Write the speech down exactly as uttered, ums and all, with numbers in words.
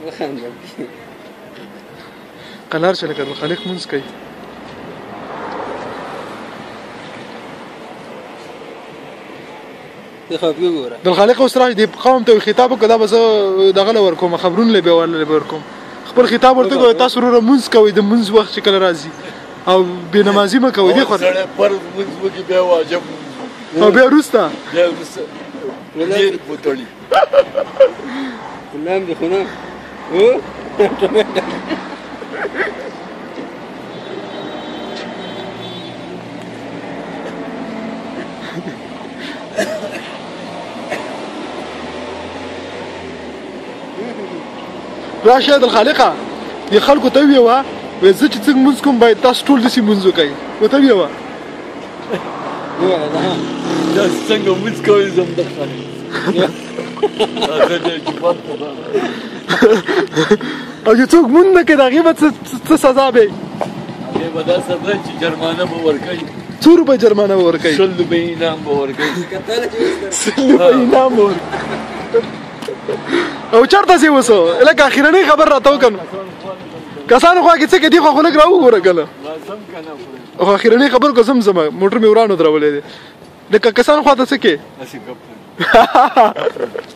قلار چې لکه د خالق مونځ کوي د خالق اوس راشي د قوم ته خطاب وکړه دا به زه دغه له ورکوم خبرونه له به ورکوم خپل خطاب ورته کوي تاسو وروره مونځ کوئ د مونځ وخت چې کله راځي او بې نمازي مه کوئ دې خو سړی فرض مونځ وکړي بیا واجب او بیا وروسته بیا وروسته ډېر وتړي ګلام دې خو نه او ټماټر راشه د خالقه د خلکو ته ویوه وایي زه چې څنګه مونځ کوم باید تاسو ټول داسې مونځ وکئ ورته ویوه تاسو څنګه مونځ کوئ زه هم درته هغه د جومات ته او چې څوک مونځ نه کوي د هغې به څه سزا به هغې به دا سزا چې جرمانه به ورکوي څو روپۍ جرمانه به ورکوي شل روپۍ انعام به ورکوي شل روپۍ انعام به ورکوي او چېرته ځې اوس لکه اخرنۍ خبر راته وکړه کسانو خوا کې څه کوي دې خوا خو لږ راوګوره که نه خو اخرنۍ خبر کو زم زما موټر مې ورانو درولی دی لکه کسانو خوا ته څه کوې